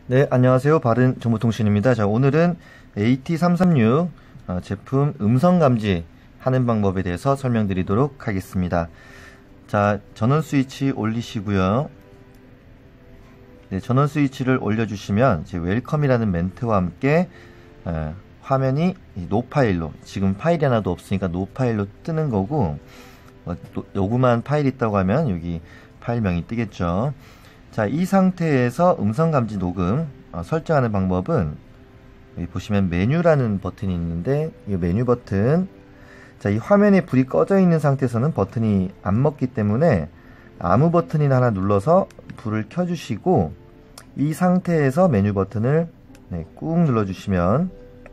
네, 안녕하세요. 바른정보통신입니다. 자, 오늘은 AT336 제품 음성 감지 하는 방법에 대해서 설명드리도록 하겠습니다. 자, 전원 스위치 올리시고요. 네, 전원 스위치를 올려주시면 이제 웰컴이라는 멘트와 함께 화면이 노 파일로, 지금 파일이 하나도 없으니까 노 파일로 뜨는 거고, 요구만 파일 있다고 하면 여기 파일명이 뜨겠죠. 자, 이 상태에서 음성 감지 녹음 설정하는 방법은 여기 보시면 메뉴라는 버튼이 있는데, 이 메뉴 버튼, 자, 이 화면에 불이 꺼져 있는 상태에서는 버튼이 안 먹기 때문에 아무 버튼이나 하나 눌러서 불을 켜주시고, 이 상태에서 메뉴 버튼을 꾹 눌러주시면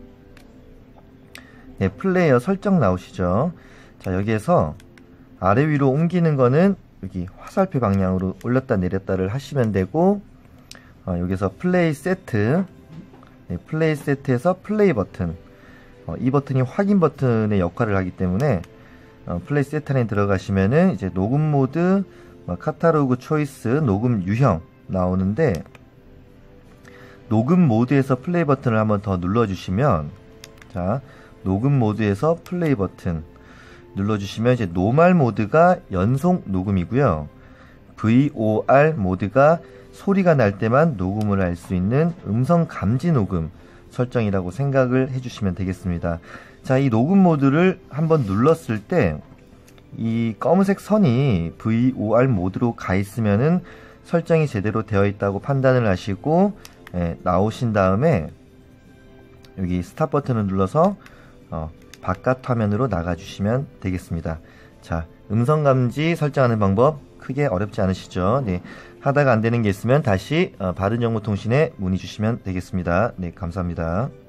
플레이어 설정 나오시죠. 자, 여기에서 아래 위로 옮기는 거는 여기 화살표 방향으로 올렸다 내렸다를 하시면 되고, 여기서 플레이 세트, 플레이 세트에서 플레이 버튼, 이 버튼이 확인 버튼의 역할을 하기 때문에 플레이 세트 안에 들어가시면은 이제 녹음 모드, 카탈로그 초이스, 녹음 유형 나오는데, 녹음 모드에서 플레이 버튼을 한번 더 눌러주시면, 자, 녹음 모드에서 플레이 버튼 눌러주시면 이제 노멀 모드가 연속 녹음이고요. VOR 모드가 소리가 날 때만 녹음을 할 수 있는 음성 감지 녹음 설정이라고 생각을 해주시면 되겠습니다. 자, 이 녹음 모드를 한번 눌렀을 때 이 검은색 선이 VOR 모드로 가 있으면은 설정이 제대로 되어 있다고 판단을 하시고, 나오신 다음에 여기 스탑 버튼을 눌러서 바깥 화면으로 나가주시면 되겠습니다. 자, 음성감지 설정하는 방법 크게 어렵지 않으시죠? 네, 하다가 안 되는 게 있으면 다시 바른정보통신에 문의 주시면 되겠습니다. 네, 감사합니다.